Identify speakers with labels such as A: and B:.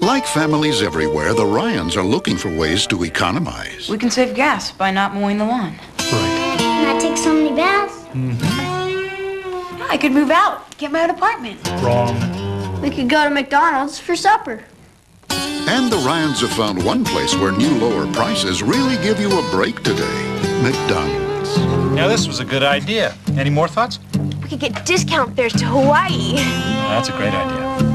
A: Like families everywhere, the Ryans are looking for ways to economize.
B: We can save gas by not mowing the lawn.
C: Right.
D: Not take so many baths.
B: Yeah, I could move out, get my own apartment.
C: Wrong.
D: We could go to McDonald's for supper.
A: And the Ryans have found one place where new lower prices really give you a break today. McDonald's.
C: Now, this was a good idea. Any more thoughts?
D: We could get discount fares to Hawaii.
C: That's a great idea.